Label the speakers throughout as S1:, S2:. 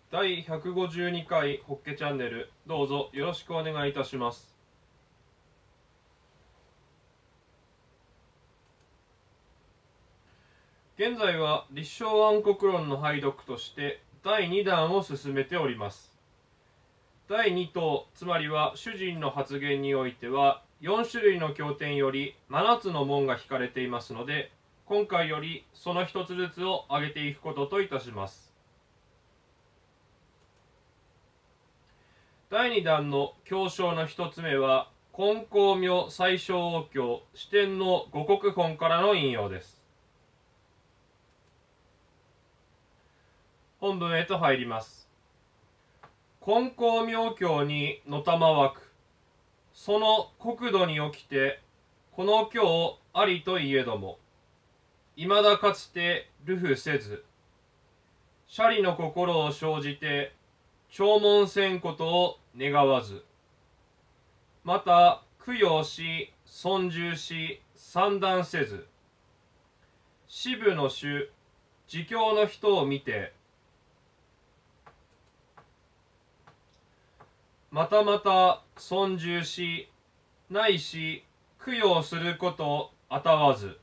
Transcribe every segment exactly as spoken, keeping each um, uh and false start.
S1: だいひゃくごじゅうにかいホッケチャンネル、どうぞよろしくお願いいたします。現在は立正暗黒論の拝読としてだいにだんを進めております。だいにとう、つまりは主人の発言においてはよんしゅるいの経典よりななつの門が引かれていますので、今回よりそのひとつずつを挙げていくことといたします。だいにだんの教章のひとつめは金光明最小王経四天の五国本からの引用です。本文へと入ります。金光明経にのたまわく、その国土におきてこの経ありといえども、いまだかつて流布せず、舎利の心を生じて弔問せんことを願わず、また供養し尊重し賛談せず、支部の主自教の人を見て、またまた尊重しないし供養することあたわず、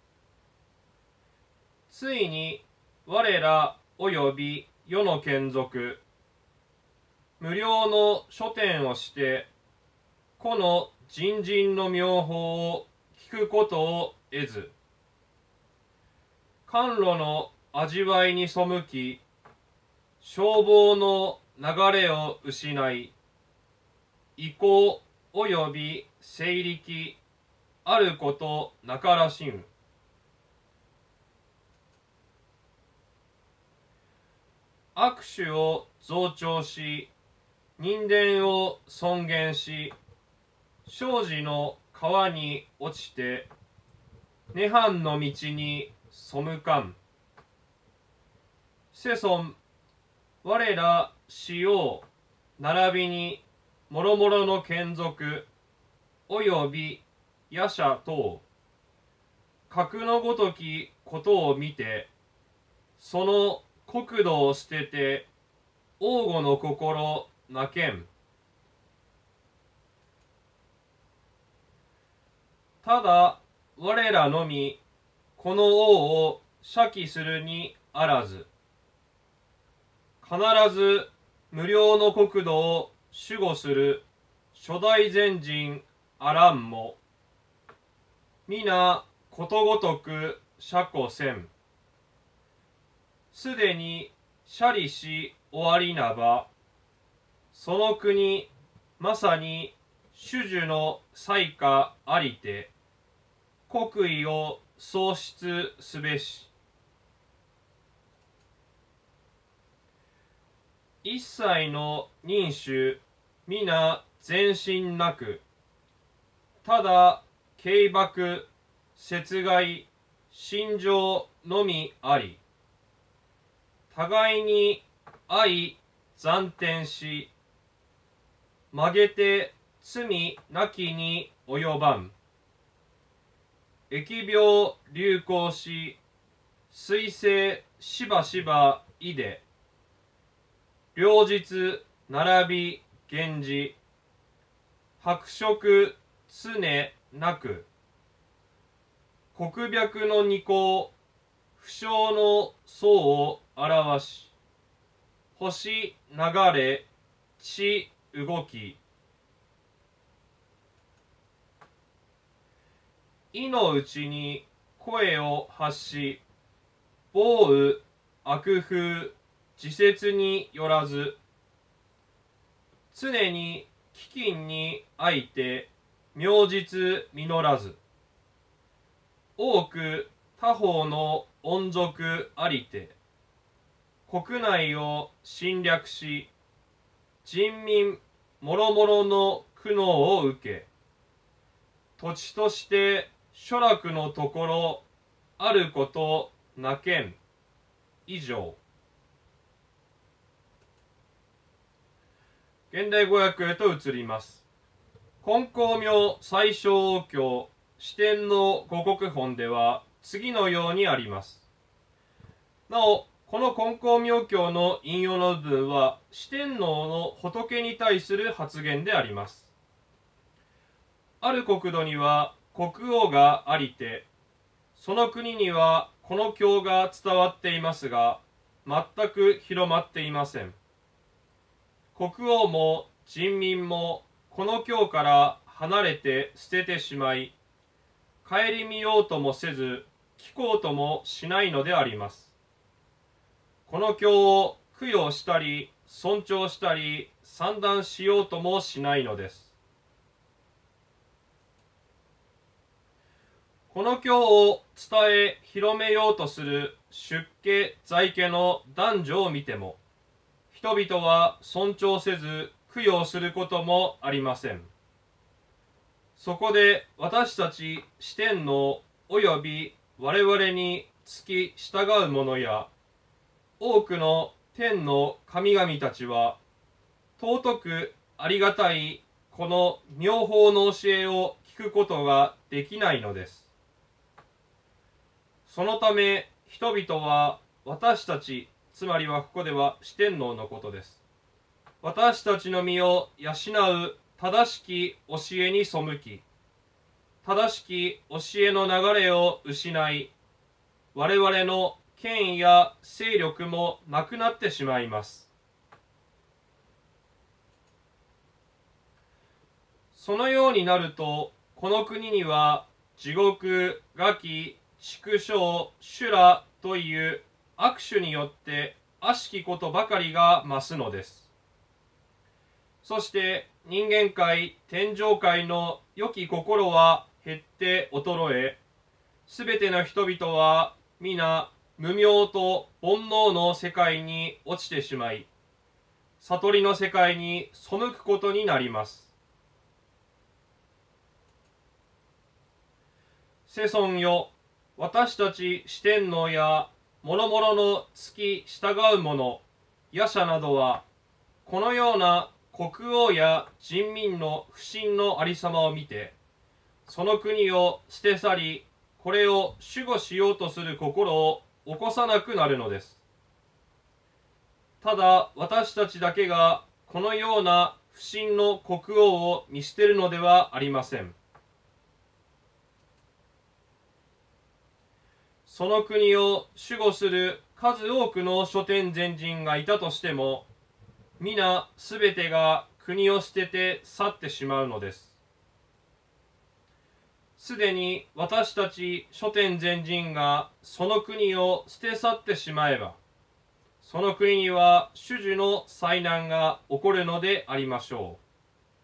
S1: ついに我らおよび世の眷属無料の書店をして、この人人の妙法を聞くことを得ず、甘露の味わいに背き、消防の流れを失い、意向および勢力あることなからしむ。悪手を増長し、人伝を尊厳し、生児の川に落ちて、涅槃の道に背かん。世尊、我ら使用、並びに、もろもろの眷属、および夜叉等、格のごときことを見て、その国土を捨てて、王護の心なけん。ただ我らのみこの王を謝記するにあらず、必ず無料の国土を守護する初代前人あらんも、皆ことごとく釈古せん。すでに舎利し終わりなば、その国まさに種々の災禍ありて、国威を喪失すべし。一切の人種皆前進なく、ただ軽薄節害心情のみあり、互いに愛残転し、曲げて罪なきに及ばん。疫病流行し、彗星しばしばいで、両日並び源氏、白色常なく、国白の二項、不詳の相を表し、星流れ、地動き、意のうちに声を発し、暴雨、悪風、時節によらず、常に飢饉にあいて、名実実らず、多く他方の恩属ありて、国内を侵略し、人民もろもろの苦悩を受け、土地として諸楽のところあることなけん。以上。現代語訳へと移ります。金光明最小王経四天の五国本では次のようにあります。なお、 この金光明経の引用の部分は四天王の仏に対する発言であります。ある国土には国王がありて、その国にはこの経が伝わっていますが、全く広まっていません。国王も人民もこの経から離れて捨ててしまい、顧みようともせず、聞こうともしないのであります。この経を供養したり、尊重したり、賛談しようともしないのです。この経を伝え広めようとする出家在家の男女を見ても、人々は尊重せず供養することもありません。そこで私たち四天王および我々に付き従う者や多くの天の神々たちは尊くありがたいこの妙法の教えを聞くことができないのです。そのため人々は私たち、つまりはここでは四天王のことです。私たちの身を養う正しき教えに背き、正しき教えの流れを失い、我々の権威や勢力もなくなってしまいます。そのようになると、この国には地獄、餓鬼、畜生、修羅という悪種によって悪しきことばかりが増すのです。そして人間界、天上界の良き心は減って衰え、すべての人々は皆無明と煩悩の世界に落ちてしまい、悟りの世界に背くことになります。世尊よ、私たち四天王や諸々の付き従う者、夜叉などは、このような国王や人民の不信のありさまを見て、その国を捨て去り、これを守護しようとする心を起こさなくなるのです。ただ私たちだけがこのような不信の国王を見捨てるのではありません。その国を守護する数多くの諸天前人がいたとしても、皆すべてが国を捨てて去ってしまうのです。すでに私たち諸天前人がその国を捨て去ってしまえば、その国には種々の災難が起こるのでありましょう。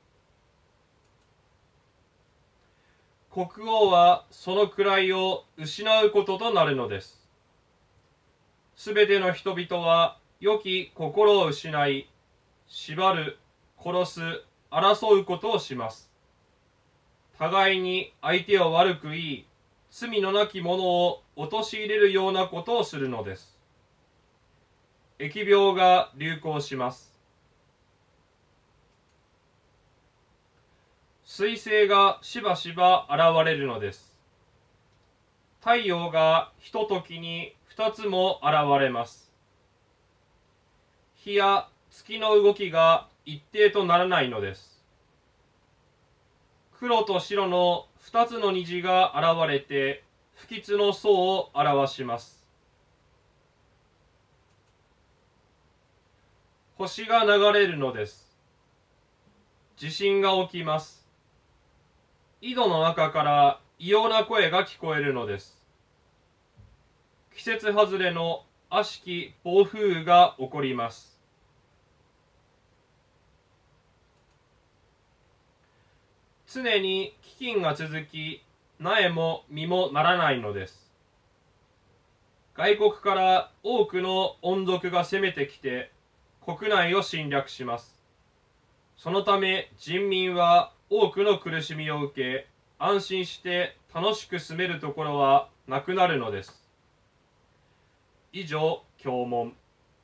S1: 国王はその位を失うこととなるのです。すべての人々は良き心を失い、縛る、殺す、争うことをします。互いに相手を悪く言い、罪のなき者を陥れるようなことをするのです。疫病が流行します。彗星がしばしば現れるのです。太陽がひとときに二つも現れます。日や月の動きが一定とならないのです。黒と白の二つの虹が現れて不吉の相を表します。星が流れるのです。地震が起きます。井戸の中から異様な声が聞こえるのです。季節外れの悪しき暴風雨が起こります。常に飢饉が続き、苗も実もならないのです。外国から多くの恩族が攻めてきて、国内を侵略します。そのため人民は多くの苦しみを受け、安心して楽しく住めるところはなくなるのです。以上、教文。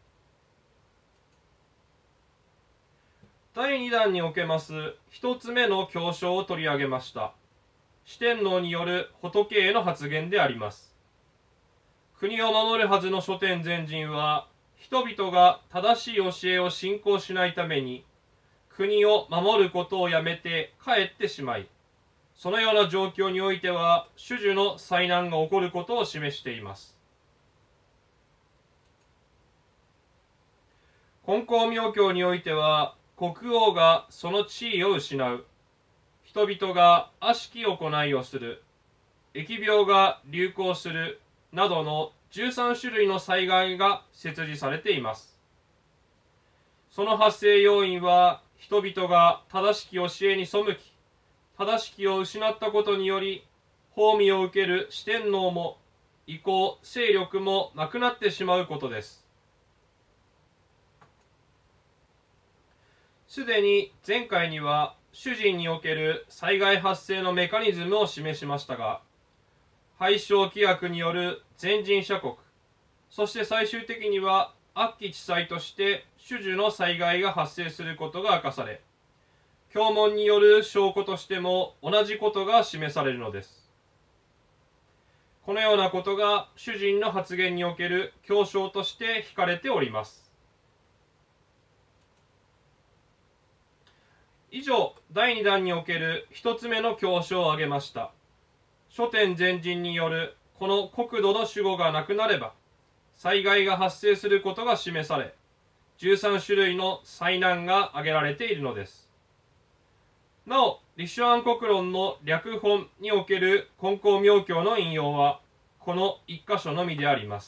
S1: だいにだんにおけます一つ目の教章を取り上げました。四天王による仏への発言であります。 国を守るはずの諸天全人は、人々が正しい教えを信仰しないために、国を守ることをやめて帰ってしまい、そのような状況においては、種々の災難が起こることを示しています。金光明教においては、国王がその地位を失う、人々が悪しき行いをする、疫病が流行するなどのじゅうさん種類の災害が設示されています。その発生要因は、人々が正しき教えに背き、正しきを失ったことにより、褒美を受ける四天王も、意向、勢力もなくなってしまうことです。すでに前回には、主人における災害発生のメカニズムを示しましたが、廃止規約による全人社国、そして最終的には悪鬼地災として種々の災害が発生することが明かされ、経文による証拠としても同じことが示されるのです。このようなことが主人の発言における教証として引かれております。以上、だいにだんにおける一つ目の教証を挙げました。諸天全人によるこの国土の守護がなくなれば、災害が発生することが示され、じゅうさん種類の災難が挙げられているのです。なお、立正安国論の略本における金光明教の引用は、この一箇所のみであります。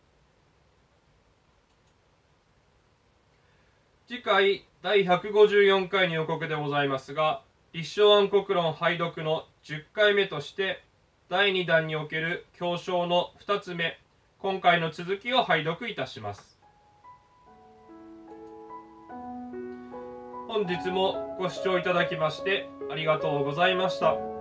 S1: 次回、だいひゃくごじゅうよんかいの予告でございますが、立正安国論拝読のじゅっかいめとして、だいにだんにおける教証のふたつめ、今回の続きを拝読いたします。本日もご視聴いただきましてありがとうございました。